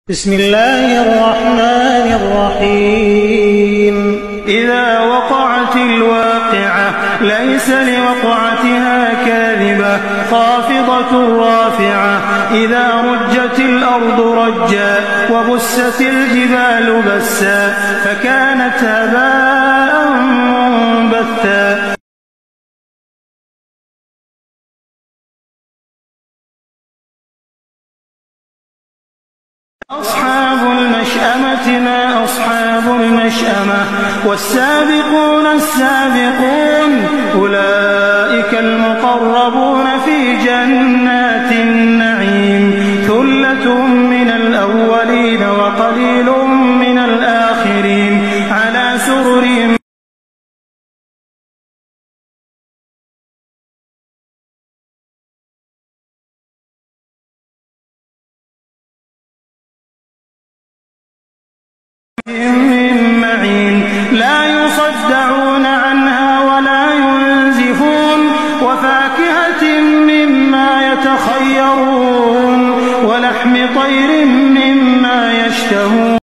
بسم الله الرحمن الرحيم إذا وقعت الواقعة ليس لوقعتها كاذبة خافضة رافعة إذا رجت الأرض رجا وبست الجبال بسا فكانت هباء منبثا أصحاب المشأمة ما أصحاب المشأمة والسابقون السابقون أولئك المقربون في جنات النعيم ثلة من الأولين وقليل من الآخرين على سرر من معين لا يصدعون عنها ولا ينزفون وفاكهة مما يتخيرون ولحم طير مما يشتهون